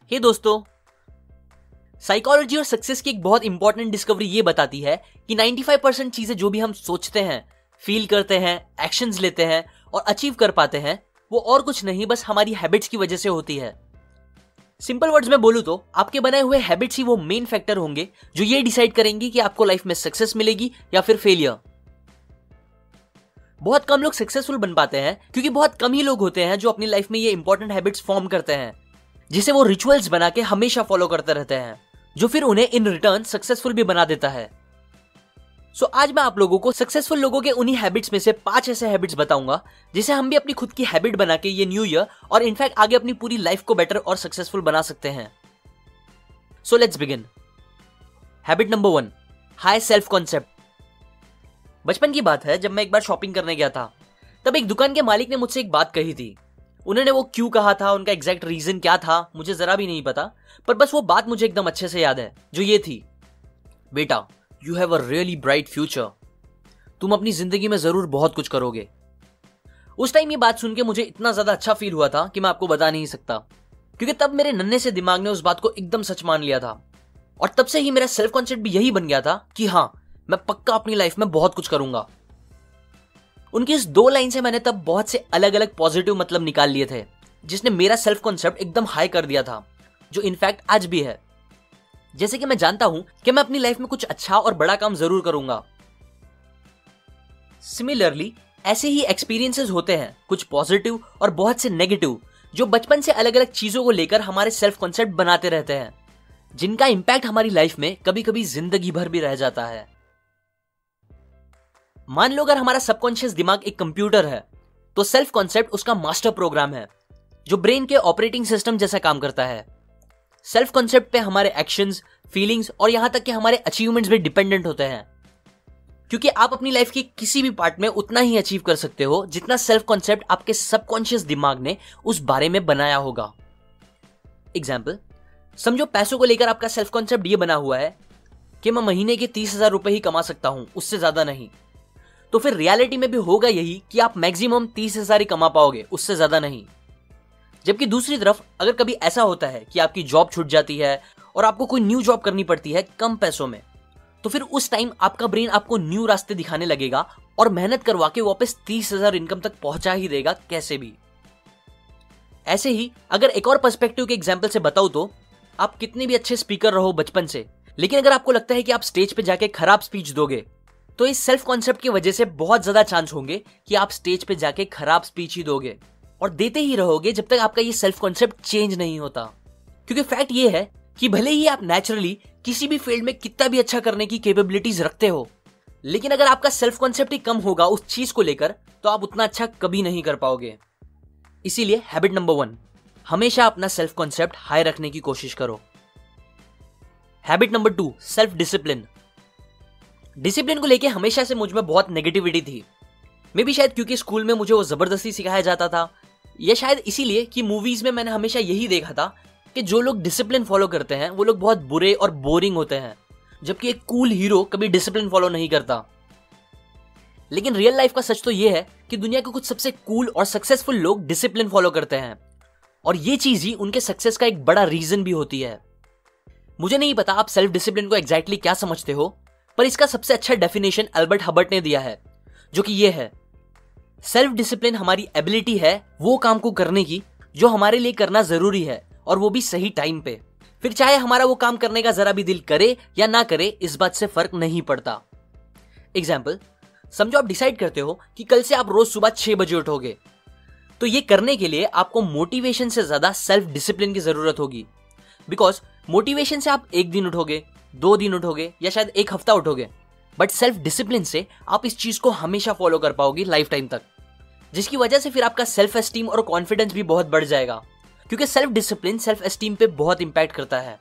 हे दोस्तों, साइकोलॉजी और सक्सेस की एक बहुत इंपॉर्टेंट डिस्कवरी ये बताती है कि 95% चीजें जो भी हम सोचते हैं, फील करते हैं, एक्शंस लेते हैं और अचीव कर पाते हैं, वो और कुछ नहीं बस हमारी हैबिट्स की वजह से होती है। सिंपल वर्ड्स में बोलूं तो आपके बनाए हुए हैबिट्स ही वो मेन फैक्टर होंगे जो ये डिसाइड करेंगे कि आपको लाइफ में सक्सेस मिलेगी या फिर फेलियर। बहुत कम लोग सक्सेसफुल बन पाते हैं क्योंकि बहुत कम ही लोग होते हैं जो अपनी लाइफ में ये इंपॉर्टेंट हैबिट्स फॉर्म करते हैं, जिसे वो रिचुअल्स बना के हमेशा फॉलो करते रहते हैं, जो फिर उन्हें इन रिटर्न सक्सेसफुल भी बना देता है। सो आज मैं आप लोगों को सक्सेसफुल लोगों के उन्हीं हैबिट्स में से 5 ऐसे हैबिट्स बताऊंगा जिसे हम भी अपनी खुद की हैबिट बना के ये न्यू ईयर और इनफैक्ट आगे अपनी पूरी लाइफ को बेटर और सक्सेसफुल बना सकते हैं। So let's begin. Habit number 1, high self concept. बचपन की बात है, जब मैं एक बार शॉपिंग करने गया था, तब एक दुकान के मालिक ने मुझसे एक बात कही थी। उन्होंने वो क्यों कहा था, उनका एग्जैक्ट रीजन क्या था, मुझे जरा भी नहीं पता, पर बस वो बात मुझे एकदम अच्छे से याद है, जो ये थी, बेटा, you have a really bright future. तुम अपनी जिंदगी में जरूर बहुत कुछ करोगे। उस टाइम ये बात सुन के मुझे इतना ज्यादा अच्छा फील हुआ था कि मैं आपको बता नहीं सकता, क्योंकि तब मेरे नन्हे से दिमाग ने उस बात को एकदम सच मान लिया था। और तब से ही मेरा सेल्फ कॉन्सेप्ट भी यही बन गया था कि हाँ, मैं पक्का अपनी लाइफ में बहुत कुछ करूंगा। उनकी इस 2 लाइन से मैंने तब बहुत से अलग अलग पॉजिटिव मतलब निकाल लिए थे, जिसने मेरा सेल्फ कॉन्सेप्ट एकदम हाई कर दिया था, जो इनफैक्ट आज भी है। जैसे कि मैं जानता हूं कि मैं अपनी लाइफ में कुछ अच्छा और बड़ा काम जरूर करूंगा। सिमिलरली ऐसे ही एक्सपीरियंसेस होते हैं, कुछ पॉजिटिव और बहुत से नेगेटिव, जो बचपन से अलग अलग चीजों को लेकर हमारे सेल्फ कॉन्सेप्ट बनाते रहते हैं, जिनका इंपैक्ट हमारी लाइफ में कभी कभी जिंदगी भर भी रह जाता है। मान लो अगर हमारा सबकॉन्शियस दिमाग एक कंप्यूटर है, तो सेल्फ कॉन्सेप्ट उसका मास्टर प्रोग्राम है, जो ब्रेन के ऑपरेटिंग सिस्टम जैसा काम करता है। सेल्फ कॉन्सेप्ट पे हमारे एक्शंस, फीलिंग्स और यहां तक कि हमारे अचीवमेंट्स भी डिपेंडेंट होते हैं, क्योंकि आप अपनी लाइफ के किसी भी पार्ट में उतना ही अचीव कर सकते हो जितना सेल्फ कॉन्सेप्ट आपके सबकॉन्शियस दिमाग ने उस बारे में बनाया होगा। एग्जाम्पल, समझो पैसों को लेकर आपका सेल्फ कॉन्सेप्ट ये बना हुआ है कि मैं महीने के 30,000 रुपए ही कमा सकता हूं, उससे ज्यादा नहीं। तो फिर रियलिटी में भी होगा यही कि आप मैक्सिमम 30,000 ही कमा पाओगे, उससे ज्यादा नहीं। जबकि दूसरी तरफ अगर कभी ऐसा होता है कि आपकी जॉब छूट जाती है और आपको कोई न्यू जॉब करनी पड़ती है कम पैसों में, तो फिर उस टाइम आपका ब्रेन आपको न्यू रास्ते दिखाने लगेगा और मेहनत करवा के वापस 30,000 इनकम तक पहुंचा ही देगा कैसे भी। ऐसे ही अगर एक और पर्सपेक्टिव के एग्जाम्पल से बताऊं तो, आप कितने भी अच्छे स्पीकर रहो बचपन से, लेकिन अगर आपको लगता है कि आप स्टेज पे जाके खराब स्पीच दोगे, तो इस सेल्फ कॉन्सेप्ट की वजह से बहुत ज्यादा चांस होंगे कि आप स्टेज पे जाके खराब स्पीच ही दोगे और देते ही रहोगे जब तक आपका ये सेल्फ कॉन्सेप्ट चेंज नहीं होता। क्योंकि फैक्ट ये है कि भले ही आप नेचुरली किसी भी फील्ड में कितना भी अच्छा करने की कैपेबिलिटीज रखते हो, लेकिन अगर आपका सेल्फ कॉन्सेप्ट ही कम होगा उस चीज को लेकर, तो आप उतना अच्छा कभी नहीं कर पाओगे। इसीलिए हैबिट नंबर 1, हमेशा अपना सेल्फ कॉन्सेप्ट हाई रखने की कोशिश करो। Habit number 2, self discipline. Discipline को लेके हमेशा से मुझ में बहुत नेगेटिविटी थी। मे भी शायद क्योंकि स्कूल में मुझे वो जबरदस्ती सिखाया जाता था, या शायद इसीलिए कि मूवीज में मैंने हमेशा यही देखा था कि जो लोग डिसिप्लिन फॉलो करते हैं वो लोग बहुत बुरे और बोरिंग होते हैं, जबकि एक कूल हीरो कभी डिसिप्लिन फॉलो नहीं करता। लेकिन रियल लाइफ का सच तो ये है कि दुनिया के कुछ सबसे कूल और सक्सेसफुल लोग डिसिप्लिन फॉलो करते हैं, और ये चीज ही उनके सक्सेस का एक बड़ा रीजन भी होती है। मुझे नहीं पता आप सेल्फ डिसिप्लिन को एग्जैक्टली क्या समझते हो, पर इसका सबसे अच्छा डेफिनेशन अल्बर्ट हबर्ट ने दिया है, जो कि ये है, सेल्फ डिसिप्लिन हमारी एबिलिटी है वो काम को करने की जो हमारे लिए करना जरूरी है, और वो भी सही टाइम पे। फिर चाहे हमारा वो काम करने का जरा भी दिल करे या ना करे, इस बात से फर्क नहीं पड़ता। एग्जाम्पल, समझो आप डिसाइड करते हो कि कल से आप रोज सुबह 6 बजे उठोगे, तो ये करने के लिए आपको मोटिवेशन से ज्यादा सेल्फ डिसिप्लिन की जरूरत होगी। बिकॉज मोटिवेशन से आप 1 दिन उठोगे, 2 दिन उठोगे या शायद 1 हफ्ता उठोगे, बट सेल्फ डिसिप्लिन से आप इस चीज को हमेशा फॉलो कर पाओगे लाइफ टाइम तक, जिसकी वजह से फिर आपका सेल्फ एस्टीम और कॉन्फिडेंस भी बहुत बढ़ जाएगा, क्योंकि सेल्फ डिसिप्लिन सेल्फ एस्टीम पे बहुत इंपैक्ट करता है।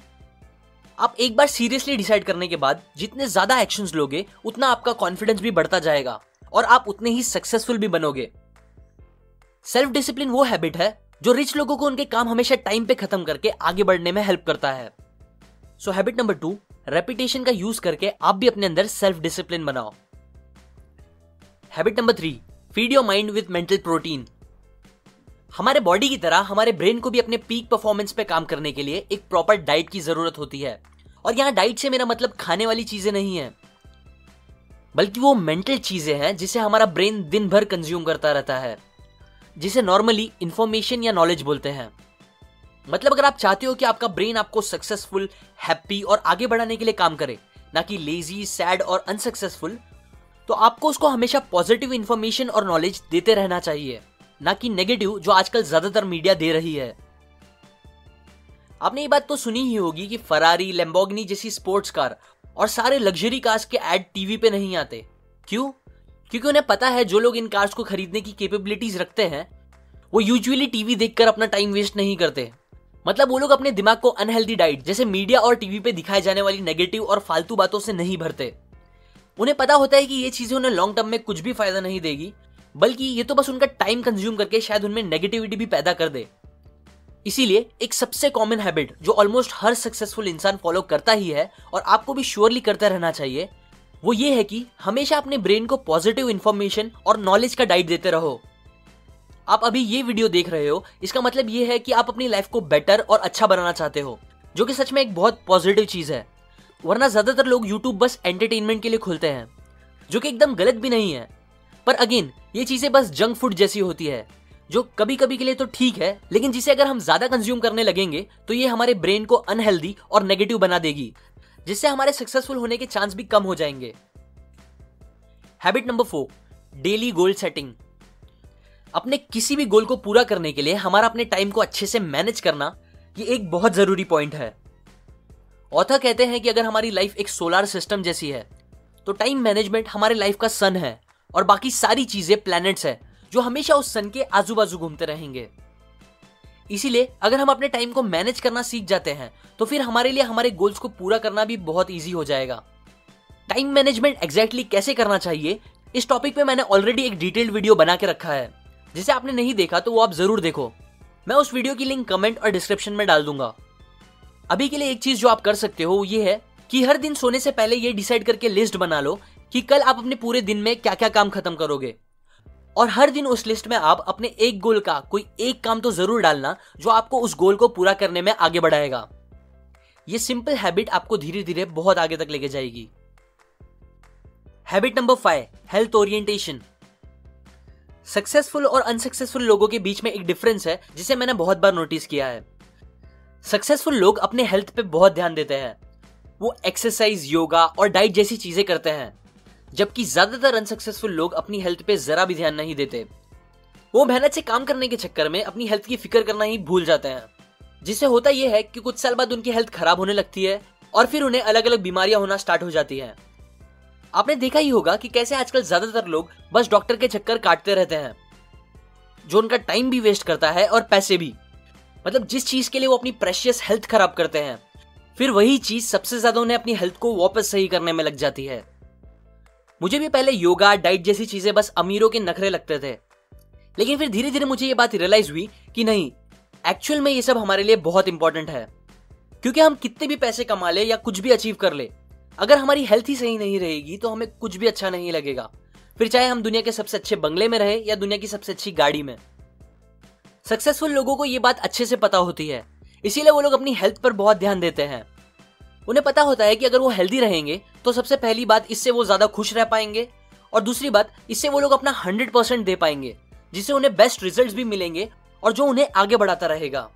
आप एक बार सीरियसली डिसाइड करने के बाद जितने ज्यादा एक्शंस लोगे, उतना आपका कॉन्फिडेंस भी बढ़ता जाएगा और आप उतने ही सक्सेसफुल भी बनोगे। सेल्फ डिसिप्लिन वो हैबिट है जो रिच लोगों को उनके काम हमेशा टाइम पे खत्म करके आगे बढ़ने में हेल्प करता है। सो हैबिट नंबर 2, रेपिटेशन का यूज करके आप भी अपने अंदर सेल्फ डिसिप्लिन बनाओ। Habit number 3, feed your mind with mental protein. हमारे बॉडी की तरह हमारे ब्रेन को भी अपने पीक परफॉर्मेंस पे काम करने के लिए एक प्रॉपर डाइट की जरूरत होती है। और यहाँ डाइट से मेरा मतलब खाने वाली चीजें नहीं है, बल्कि वो मेंटल चीजें हैं जिसे हमारा ब्रेन दिन भर कंज्यूम करता रहता है, जिसे नॉर्मली इंफॉर्मेशन या नॉलेज बोलते हैं। मतलब अगर आप चाहते हो कि आपका ब्रेन आपको सक्सेसफुल, हैप्पी और आगे बढ़ाने के लिए काम करे, ना कि लेजी, सैड और अनसक्सेसफुल, तो आपको उसको हमेशा पॉजिटिव इंफॉर्मेशन और नॉलेज देते रहना चाहिए, ना कि नेगेटिव जो आजकल ज्यादातर मीडिया दे रही है। आपने ये बात तो सुनी ही होगी कि फरारी, लैम्बोर्गिनी जैसी स्पोर्ट्स कार और सारे लग्जरी कार्स के ऐड टीवी पे नहीं आते। क्यों? क्योंकि उन्हें पता है जो लोग इन कार्स को खरीदने की कैपेबिलिटीज रखते हैं वो यूजुअली टीवी देखकर अपना टाइम वेस्ट नहीं करते। मतलब वो लोग अपने दिमाग को अनहेल्दी डाइट जैसे मीडिया और टीवी पे दिखाए जाने वाली नेगेटिव और फालतू बातों से नहीं भरते। उन्हें पता होता है कि ये चीजें उन्हें लॉन्ग टर्म में कुछ भी फायदा नहीं देगी, बल्कि ये तो बस उनका टाइम कंज्यूम करके शायद उनमें नेगेटिविटी भी पैदा कर दे। इसीलिए एक सबसे कॉमन हैबिट जो ऑलमोस्ट हर सक्सेसफुल इंसान फॉलो करता ही है और आपको भी श्योरली करता रहना चाहिए, वो ये है कि हमेशा अपने ब्रेन को पॉजिटिव इंफॉर्मेशन और नॉलेज का डाइट देते रहो। आप अभी ये वीडियो देख रहे हो, इसका मतलब ये है कि आप अपनी लाइफ को बेटर और अच्छा बनाना चाहते हो, जो कि सच में एक बहुत पॉजिटिव चीज है। वरना ज्यादातर लोग यूट्यूब बस एंटरटेनमेंट के लिए खोलते हैं, जो कि एकदम गलत भी नहीं है। पर अगेन ये चीजें बस जंक फूड जैसी होती है, जो कभी कभी के लिए तो ठीक है, लेकिन जिसे अगर हम ज्यादा कंज्यूम करने लगेंगे तो ये हमारे ब्रेन को अनहेल्दी और नेगेटिव बना देगी, जिससे हमारे सक्सेसफुल होने के चांस भी कम हो जाएंगे। Habit number 4, daily goal setting. अपने किसी भी गोल को पूरा करने के लिए हमारा अपने टाइम को अच्छे से मैनेज करना, ये एक बहुत जरूरी पॉइंट है। ऑथर कहते हैं कि अगर हमारी लाइफ एक सोलर सिस्टम जैसी है, तो टाइम मैनेजमेंट हमारे लाइफ का सन है और बाकी सारी चीजें प्लैनेट्स है जो हमेशा उस सन के आजू बाजू घूमते रहेंगे। इसीलिए अगर हम अपने टाइम को मैनेज करना सीख जाते हैं तो फिर हमारे लिए हमारे गोल्स को पूरा करना भी बहुत ईजी हो जाएगा। टाइम मैनेजमेंट एग्जैक्टली कैसे करना चाहिए, इस टॉपिक पे मैंने ऑलरेडी एक डिटेल्ड वीडियो बना के रखा है, जिसे आपने नहीं देखा तो वो आप जरूर देखो। मैं उस वीडियो की लिंक कमेंट और डिस्क्रिप्शन में डाल दूंगा। अभी के लिए एक चीज जो आप कर सकते हो वो ये है कि हर दिन सोने से पहले ये डिसाइड करके लिस्ट बना लो कि कल आप अपने पूरे दिन में क्या क्या काम खत्म करोगे, और हर दिन उस लिस्ट में आप अपने एक गोल का कोई एक काम तो जरूर डालना जो आपको उस गोल को पूरा करने में आगे बढ़ाएगा। ये सिंपल हैबिट आपको धीरे धीरे बहुत आगे तक लेके जाएगी। Habit number 5, health orientation. Successful और अनसक्सेसफुल लोगों के बीच में एक डिफरेंस है जिसे मैंने बहुत बार नोटिस किया है। सक्सेसफुल लोग अपने हेल्थ पे बहुत ध्यान देते हैं, वो एक्सरसाइज, योगा और डाइट जैसी चीजें करते हैं, जबकि ज्यादातर अनसक्सेसफुल लोग अपनी हेल्थ पे जरा भी ध्यान नहीं देते। वो मेहनत से काम करने के चक्कर में अपनी हेल्थ की फिक्र करना ही भूल जाते हैं, जिससे होता यह है कि कुछ साल बाद उनकी हेल्थ खराब होने लगती है और फिर उन्हें अलग अलग बीमारियां होना स्टार्ट हो जाती हैं। आपने देखा ही होगा कि कैसे आजकल ज्यादातर लोग बस डॉक्टर के चक्कर काटते रहते हैं, जो उनका टाइम भी वेस्ट करता है और पैसे भी। मतलब जिस चीज के लिए वो अपनी प्रेशियस हेल्थ खराब करते हैं, फिर वही चीज सबसे ज्यादा उन्हें अपनी हेल्थ को वापस सही करने में लग जाती है। मुझे भी पहले योगा, डाइट जैसी चीजें बस अमीरों के नखरे लगते थे, लेकिन फिर धीरे धीरे मुझे ये बात रियलाइज हुई कि नहीं, एक्चुअल में ये सब हमारे लिए बहुत इंपॉर्टेंट है। क्योंकि हम कितने भी पैसे कमा ले या कुछ भी अचीव कर ले, अगर हमारी हेल्थ ही सही नहीं रहेगी तो हमें कुछ भी अच्छा नहीं लगेगा, फिर चाहे हम दुनिया के सबसे अच्छे बंगले में रहे या दुनिया की सबसे अच्छी गाड़ी में। सक्सेसफुल लोगों को ये बात अच्छे से पता होती है, इसीलिए वो लोग अपनी हेल्थ पर बहुत ध्यान देते हैं। उन्हें पता होता है कि अगर वो हेल्दी रहेंगे तो सबसे पहली बात, इससे वो ज्यादा खुश रह पाएंगे, और दूसरी बात, इससे वो लोग अपना 100% दे पाएंगे, जिससे उन्हें बेस्ट रिजल्ट्स भी मिलेंगे और जो उन्हें आगे बढ़ाता रहेगा।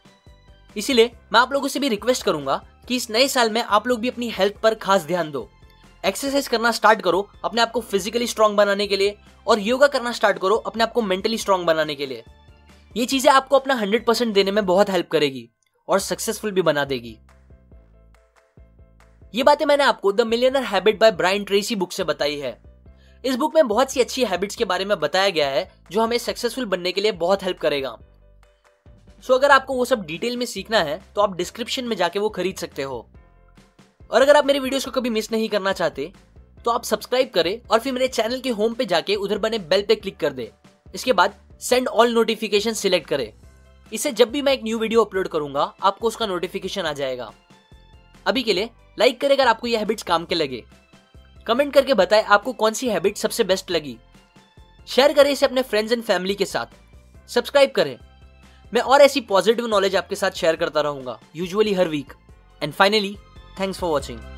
इसीलिए मैं आप लोगों से भी रिक्वेस्ट करूंगा कि इस नए साल में आप लोग भी अपनी हेल्थ पर खास ध्यान दो। एक्सरसाइज करना स्टार्ट करो अपने आप को फिजिकली स्ट्रांग बनाने के लिए, और योगा करना स्टार्ट करो अपने आप को मेंटली स्ट्रांग बनाने के लिए। ये चीजें आपको अपना 100% देने में बहुत हेल्प करेगी और सक्सेसफुल भी बना देगी। ये बातें मैंने आपको the millionaire habit by Brian Tracy book से बताई है। इस बुक में बहुत सी अच्छी हैबिट्स के बारे में बताया गया है जो हमें सक्सेसफुल बनने के लिए बहुत हेल्प करेगा। सो अगर आपको वो सब डिटेल में सीखना है तो आप डिस्क्रिप्शन में जाके वो खरीद सकते हो। और अगर आप मेरे वीडियोस को कभी मिस नहीं करना चाहते तो आप सब्सक्राइब करें और फिर मेरे चैनल के होम पे जाके उधर बने बेल पे क्लिक कर दे। इसके बाद सेंड ऑल नोटिफिकेशन सिलेक्ट करें। इससे जब भी मैं एक न्यू वीडियो अपलोड करूंगा आपको उसका नोटिफिकेशन आ जाएगा। अभी के लिए लाइक करें अगर आपको ये हैबिट्स काम के लगे, कमेंट करके बताएं आपको कौन सी हैबिट सबसे बेस्ट लगी, शेयर करें इसे अपने फ्रेंड्स एंड फैमिली के साथ। सब्सक्राइब करें। मैं और ऐसी पॉजिटिव नॉलेज आपके साथ शेयर करता रहूंगा, यूजुअली हर week. And finally, thanks for watching.